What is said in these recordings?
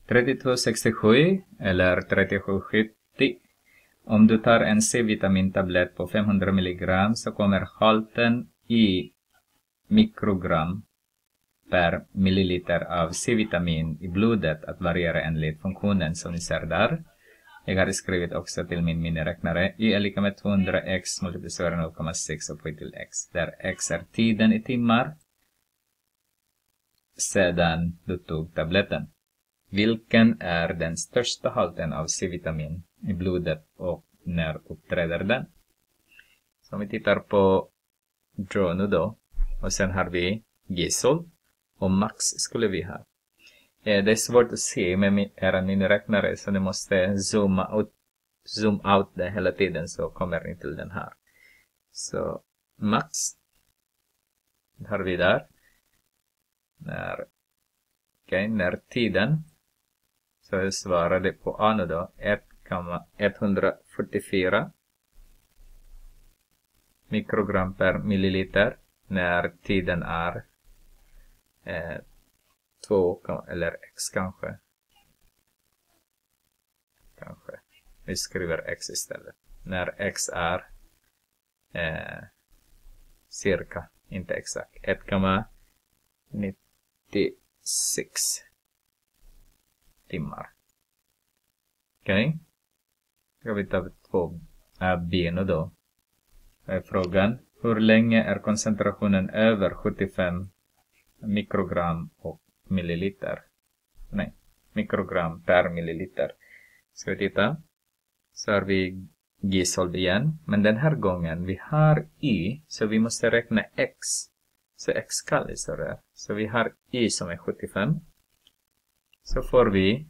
3267 eller 3770. Om du tar en C-vitamintablett på 500 mg så kommer halten i mikrogram per milliliter av C-vitamin i blodet att variera enligt funktionen som ni ser där. Jag har skrivit också till min miniräknare. Y är lika med 200x multiplicerar 0,6 upphöjt till x. Där x är tiden i timmar sedan du tog tabletten. Vilken är den största halten av C-vitamin i blodet och när uppträder den? Så om vi tittar på draw nu då. Och sen har vi Gisol och max skulle vi ha. Det är svårt att se med era miniräknare så ni måste zoom out det hela tiden så kommer ni till den här. Så max har vi där. När tiden så jag svarade på A nu då 1,144 mikrogram per milliliter när tiden är 2 eller x kanske. Vi skriver x istället. När x är cirka, inte exakt, 1,96 timmar. Okej. Ska vi ta på B nu då. Frågan. Hur länge är koncentrationen över 75 mikrogram och milliliter? Nej, mikrogram per milliliter. Ska vi titta. Så har vi Gisol igen. Men den här gången vi har Y. Så vi måste räkna X. Så X kallas det. Så vi har Y som är 75. Så får vi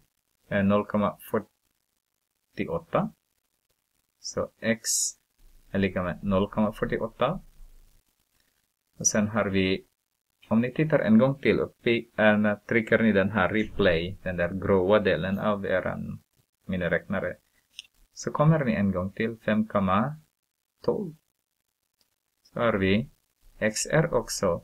0,48. Så X är lika med 0,48. Och sen har vi, om ni tittar en gång till uppe, trycker ni den här replay, den där gråa delen av eran miniräknare. Så kommer ni en gång till 5,12. Så har vi, X är också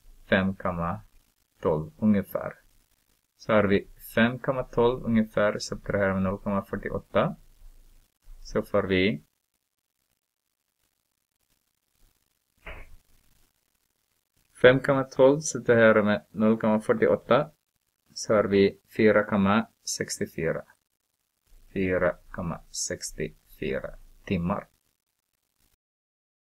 5,12 ungefär. Så har vi 5,12 ungefär, subtraherar med 0,48. Så får vi 5,12 subtraherar med 0,48. Så har vi 4,64. 4,64 timmar.